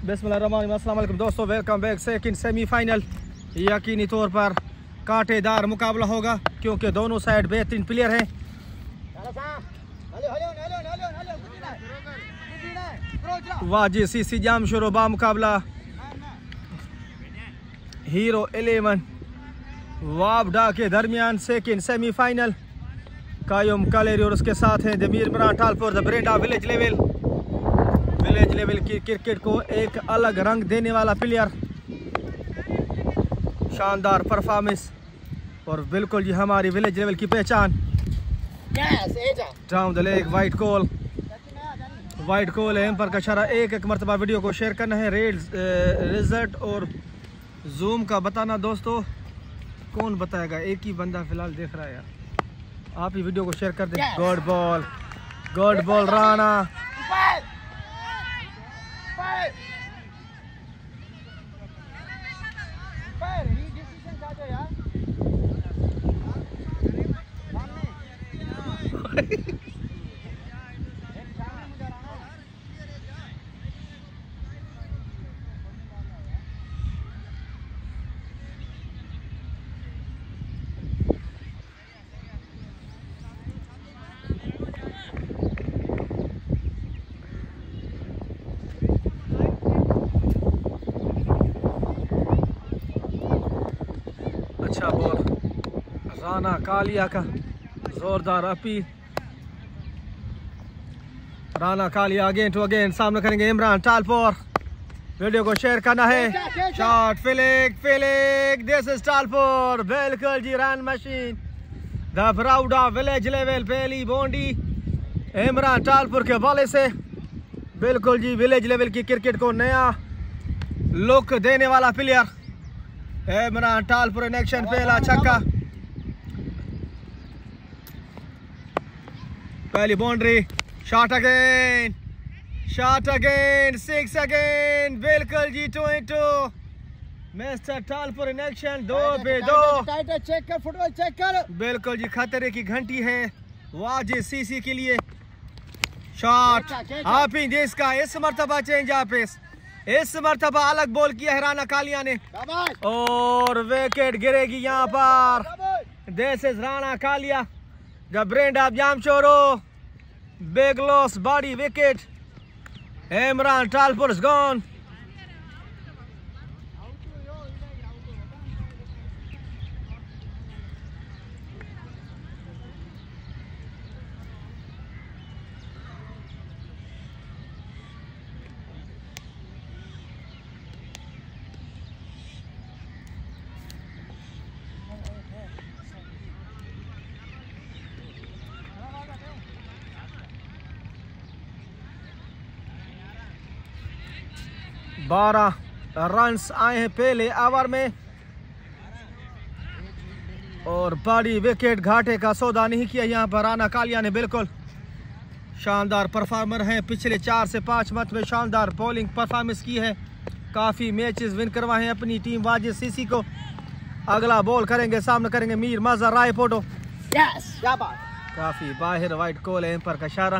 बिस्मिल्लाहिर्रहमानिर्रहीम दोस्तों, welcome back. Second semifinal यकीनी तौर पर कांटेदार मुकाबला होगा क्योंकि दोनों साइड बेहतरीन प्लेयर हैं। वाजी सीसी जाम शुरू बा मुकाबला हीरो 11 वाबडा के दरमियान सेकंड सेमीफाइनल कायम कालेरी और उसके साथ हैं दमीर Imran Talpur the brand of village level की क्रिकेट को एक अलग रंग देने वाला प्लेयर, शानदार परफॉर्मेंस और बिल्कुल जी हमारी विलेज लेवल की पहचान। Down the leg wide call है पर का इशारा। एक मरतबा वीडियो को शेयर करना है। रिजल्ट और जूम का बताना दोस्तों, कौन बताएगा? एक ही बंदा फिलहाल देख रहा है यार, आप ही वीडियो को शेयर कर दें। Good ball Rana. अच्छा बॉल राना कालिया का जोरदार appeal. Rana Kalia again to again सामने करेंगे इमरान टालपुर। वीडियो को शेयर करना है। Shot flick this is Talpur. बिल्कुल जी run machine the brand of village level पहली बाउंड्री इमरान टालपुर के बॉले से। बिल्कुल जी विलेज लेवल की क्रिकेट को नया लुक देने वाला player Imran Talpur in action. पहला छक्का, पहली बाउंड्री। Shot again 6 again. बिल्कुल जी 2-2 मिस्टर टालपुर इन एक्शन। 2 पे 2। चेक कर फुटबॉल चेक कर। बिल्कुल जी खतरे की घंटी है वाजिद सीसी के लिए। शॉट आप ही इसका इस मरतबा चेंज आप इस मरतबा अलग बॉल किया है राना कालिया ने और विकेट गिरेगी यहाँ पर। This is Rana Kalia the brand of Jamshoro. Big loss body wicket. Imran Talpur is gone. बारह रन्स आए हैं पहले ओवर में और बड़ी विकेट घाटे का सौदा नहीं किया यहाँ पर राना कालिया ने। बिल्कुल शानदार परफॉर्मर हैं, पिछले 4 से 5 मैच में शानदार बॉलिंग परफॉर्मेंस की है। काफ़ी मैचेस विन करवाए हैं अपनी टीम वाजिद सीसी को। अगला बॉल करेंगे, सामने करेंगे मीर मजहर रायपोटो। काफ़ी बाहर वाइट कॉल है एम्पायर का इशारा।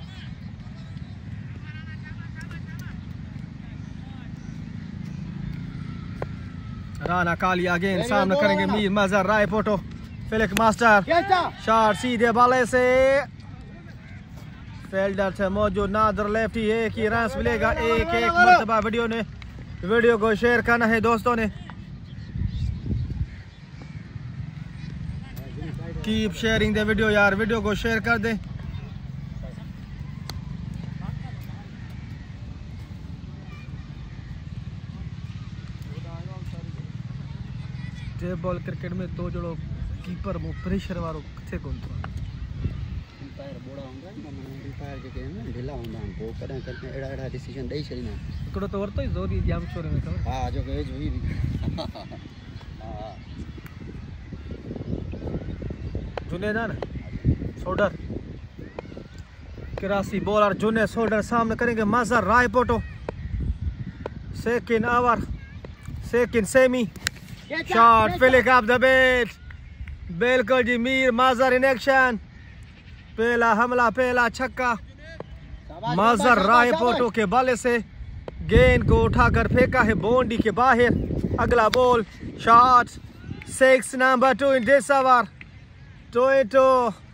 राना कालिया अगेन सामने करेंगे Mir Mazhar Raipoto. Flick master shot सीधे बाले से फील्डर से मौजूद नादर लेफ्टी। एक ही रन मिलेगा। एक मरतबा वीडियो को शेयर करना है दोस्तों ने। कीप शेयरिंग द वीडियो यार, वीडियो को शेयर कर दें। बॉल क्रिकेट में तो जड़ो कीपर मो प्रेशर वारो किथे कोन तो अंपायर बोड़ा होंदा न मन अंपायर के गेम ढीला होंदा को कदा करके एड़ा डिसीजन दई छरीना एकड़ो तो वरतो जोरी जाम छोरे में खबर। हां जो के हुई भी हां जुनेदा ना सोडर करासी बॉलर जुने सोडर सामने करेंगे Mazhar Raipoto. Second over second semi. Shot flick off the bat. बिल्कुल जी मीर मजहर इन एक्शन। पहला हमला पहला छक्का मजहर रायपोटो के बल्ले से गेंद को उठाकर फेंका है बाउंड्री के बाहर। अगला ball, shot 6 number 2 in this over. टोयोटो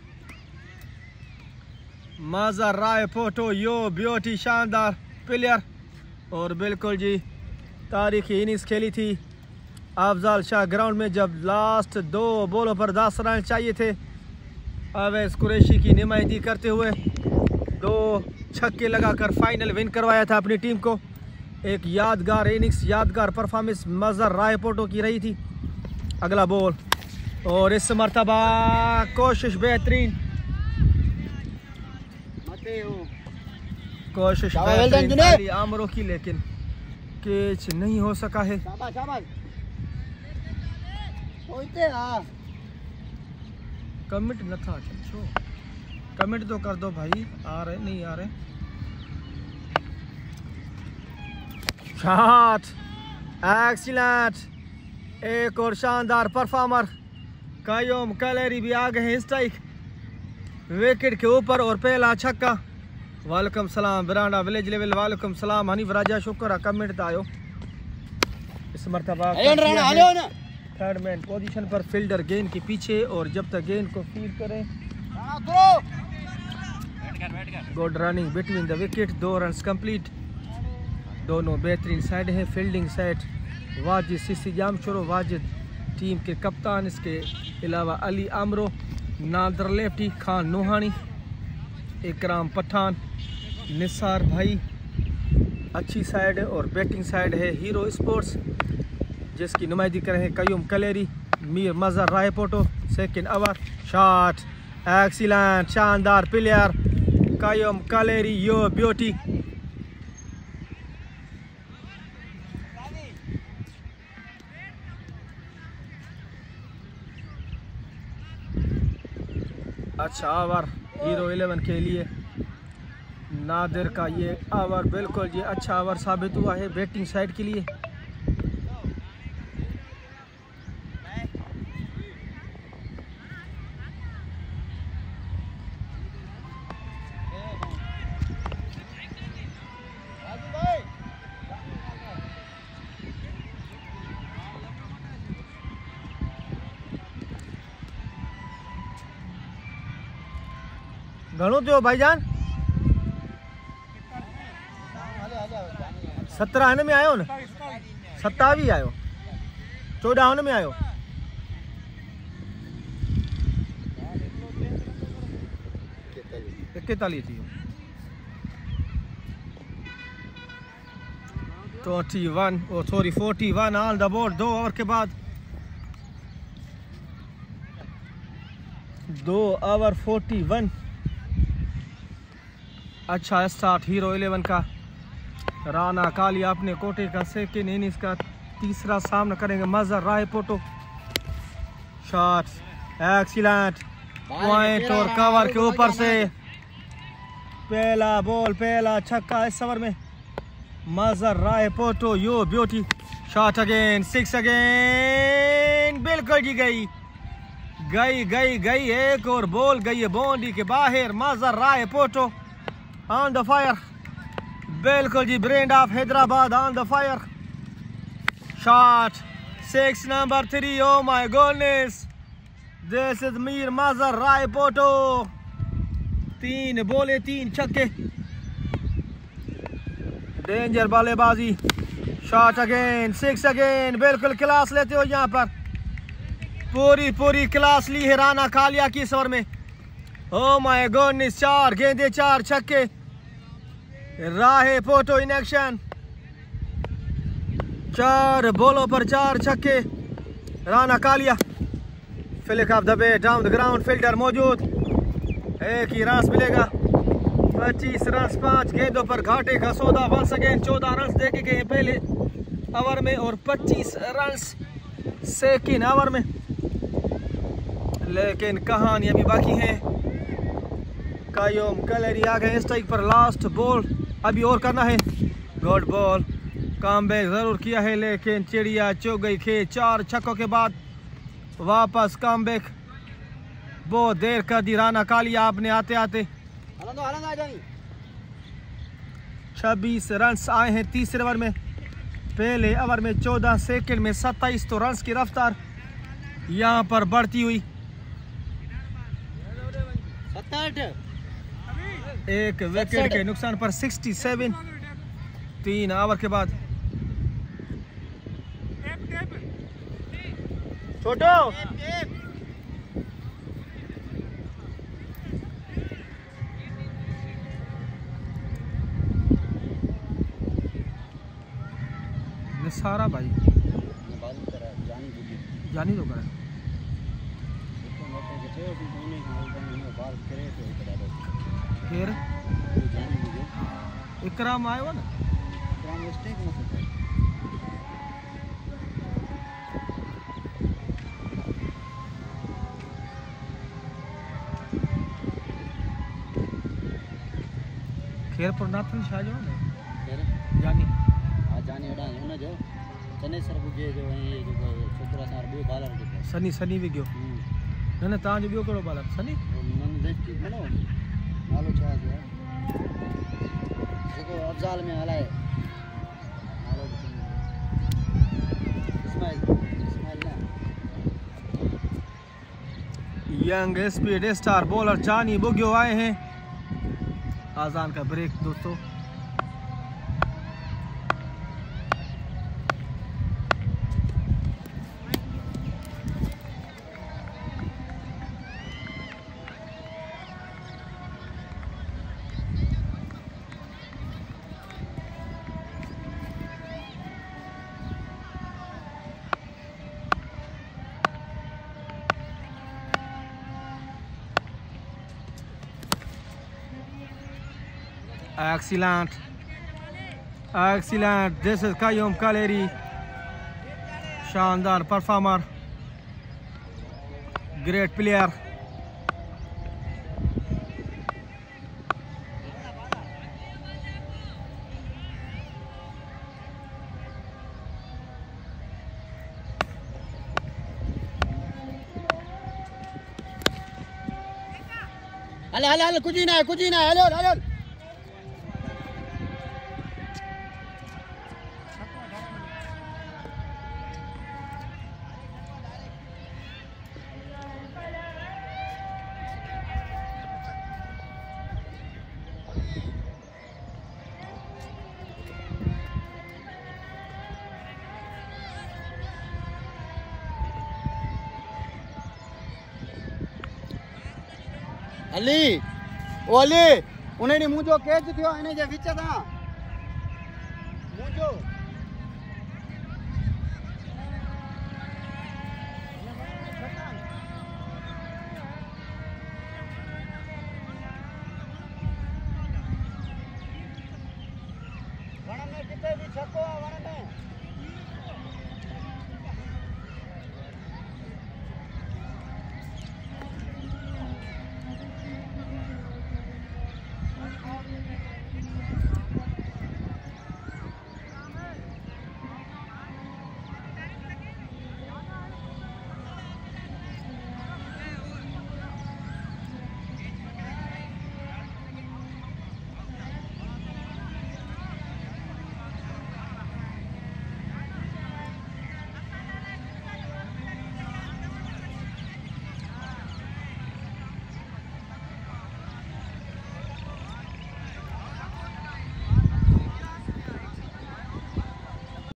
मजर राय पोटो यो ब्यूटी, शानदार प्लेयर और बिल्कुल जी तारीखी इनिंग्स खेली थी अफजल शाह ग्राउंड में जब लास्ट 2 बॉलों पर 10 रन चाहिए थे। अवैस कुरैशी की नुमाइंदगी करते हुए 2 छक्के लगाकर फाइनल विन करवाया था अपनी टीम को। एक यादगार इनिंग्स, यादगार परफॉर्मेंस मजर राय पोटो की रही थी। अगला बॉल और इस मर्तबा कोशिश बेहतरीन, कोशिश बेहतरीन आमरों की, लेकिन कैच नहीं हो सका है। कमिट न था, कमिट तो कर दो भाई। आ रहे नहीं आ रहे। शॉट एक्सीलेंट, एक और शानदार परफॉर्मर कायम कलेरी भी आ गए हैं स्ट्राइक विकेट के ऊपर और पहला छक्का। वालेकुम सलाम बिरांडा विलेज लेवल, वालेकुम सलाम हनीफ राजा, शुक्र कमेंट आयो। इस मर्तबा थर्ड मैन पोजीशन पर फील्डर गेंद के पीछे और जब तक गेंद को फील्ड करें। Good running between the wicket, 2 run complete. दोनों बेहतरीन साइड है। फील्डिंग साइड वाजिद सिसी जामशुरो, वाजिद टीम के कप्तान, इसके अलावा अली आमरो, नादर लेफ्टी, खान नूहानी, इकराम पठान, निसार भाई। अच्छी साइड है और बैटिंग साइड है हीरो स्पोर्ट्स जिसकी नुमाइंदगी कर रहे हैं Qayyum Kaleri, Mir Mazhar Rai Poto. Second over, shot excellent, शानदार player Qayyum Kaleri you beauty. अच्छा ओवर हीरो 11 के लिए नादिर का ये ओवर बिल्कुल जी अच्छा ओवर साबित हुआ है बैटिंग साइड के लिए। घणो थियो भाईजान? 17 हिन में आयो न, 27 आयो, 14 हुन में आयो। इकतालीस थी 21 और sorry 41 on the board. 2 over के बाद 2 ओवर 41। अच्छा स्टार्ट हीरो 11 का। राना कालिया अपने कोटे का सेकेंड इनिंग्स का तीसरा सामना करेंगे Mazhar Rai Poto. Shot excellent, point और कवर के ऊपर से पहला बॉल, पहला छक्का इस ओवर में Mazhar Rai Poto you beauty. Shot again, 6 again, बिल्कुल जी गई गई गई गई, एक और बॉल गई है बाउंड्री के बाहर। Mazhar Rai Poto on the fire, बिल्कुल जी brand of Hyderabad on the fire. Shot 6 number 3, oh my goodness, this is Mir Mazhar Rai Poto. 3 बॉले 3 छक्के, डेंजर बल्लेबाजी। शॉट अगेन, 6 अगेन, बिल्कुल क्लास लेते हो यहाँ पर, पूरी क्लास ली है राना कालिया की इस ओवर में। ओ माय गॉडनेस, 4 गेंदे 4 छक्के, राय पोटो इन एक्शन। 4 बॉलों पर 4 छक्के, Rana Kalia. Flick off the bat down the ground, fielder मौजूद, एक ही रन मिलेगा। 25 रन 5 गेंदों पर घाटे का सौदा। वंस अगेन 14 रन देखे गए पहले ओवर में और 25 रन सेकंड ओवर में, लेकिन कहानी अभी बाकी है। कायम कलेरी आ गए स्ट्राइक पर। लास्ट बॉल अभी और करना है। गुड बॉल, कमबैक जरूर किया है लेकिन चिड़िया चुग गई खेत। 4 छक्कों के बाद वापस कमबैक, बहुत देर कर दी राना कालिया आपने आते आते। 26 रन्स आए हैं तीसरे ओवर में। पहले ओवर में 14 सेकंड में 27 तो रन्स की रफ्तार यहाँ पर बढ़ती हुई। 67 एक विकेट के नुकसान पर 67 3 ओवर के बाद। छोटो सारा भाई जानी तो करा फिर इकराम आयो ना खेर पर नाथन शाह जो ने जानी जानी एडा न जो चने सर बुजे जो ये जो छोकरा सार बे बालर के सनी सनी भी गयो न न ता जो बियो कड़ो बालर सनी मन देख के बनो नालो छा जो देखो अफजाल में हलाए नालो इस्माइल ना यंग स्पीड स्टार बॉलर जानी बुग्यो आए हैं। आजान का ब्रेक दोस्तों। Excellent, excellent. This is Qayyum Kaleri, शानदार परफॉर्मर, ग्रेट प्लेयर। हल कुछ ही ना हल अली ओली उन्हें मुझो कैच थियो इने जे विच ता मुझो वण में किथे भी छको वण में